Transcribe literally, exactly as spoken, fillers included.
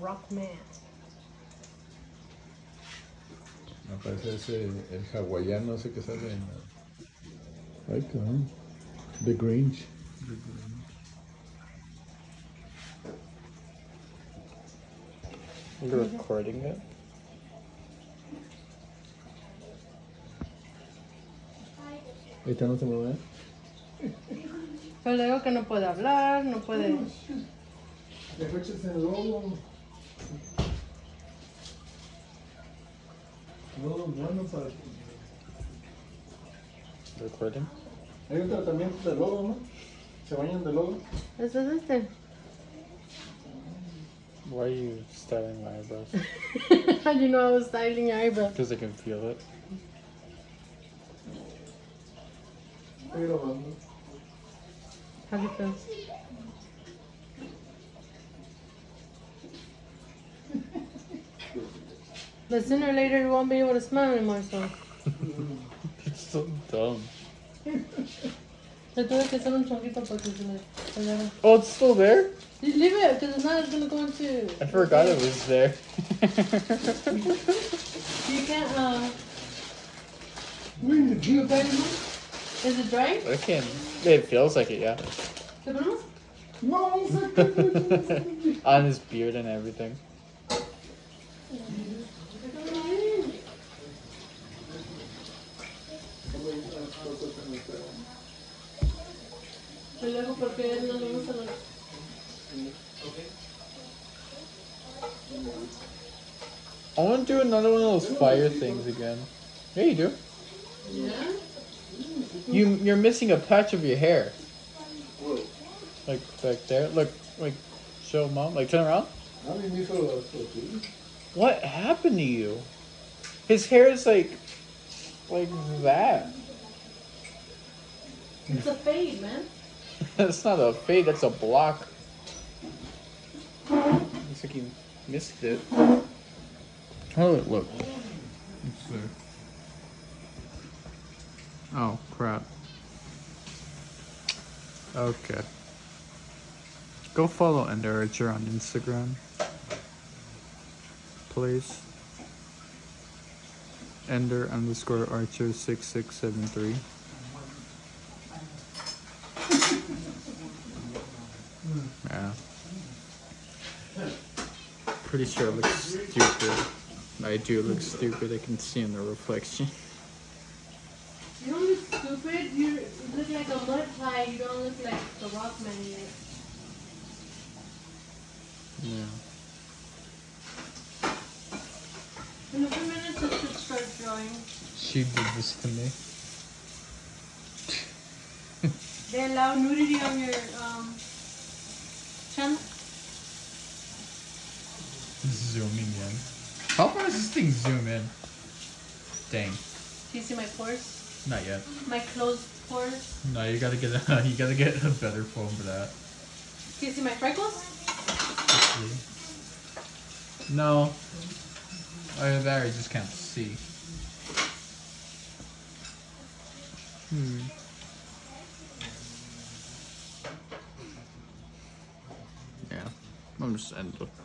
Rockman. Me parece ese, el hawaiano ese que sale en... Ay, cabrón. The Grinch. The Grinch. You're recording it? ¿Esta no se mueve? Pero le digo que no puede hablar, no puede... Escuches el logo. No, bueno para... Recording? Hay un tratamiento de lodo, ¿no? Se bañan de lodo. ¿Este es este? Why are you styling my eyebrows? How do you know I was styling your eyebrows? Because I can feel it. Estoy grabando. How do you feel? But sooner or later you won't be able to smell anymore, so... It's so dumb. Le tuve que hacer un chonguito porque se me pegaron. Oh, it's still there? Leave it, because it's not going to go into... I forgot it was there. You can't, uh... Do you burn it? Is it dry? I can. It feels like it, yeah. ¿Te ponemos? No, On his beard and everything. Y luego, porque él no le gusta los... I want to do another one of those fire things again. Yeah, you do. Yeah? You, you're missing a patch of your hair. Like back there. Look, like, show mom. Like, turn around. What happened to you? His hair is like, like that. It's a fade, man. That's not a fade, that's a block. Looks like you missed it. Oh, look. It's there. Oh, crap. Okay. Go follow Ender Archer on Instagram. Please. Ender underscore Archer six six seven three. Yeah. Pretty sure it looks stupid. I do look stupid, I can see in the reflection. You don't look stupid, you look like a mud pie, you don't look like the Rockman yet. Yeah. In a few minutes it should start drawing. She did this to me. They allow nudity on your um, channel? Zooming in. How far does this thing zoom in? Dang. Do you see my pores? Not yet. My closed pores? No, you gotta get a you gotta get a better phone for that. Do you see my freckles? No. Either that or you just can't see. Hmm. Yeah. I'm just ending.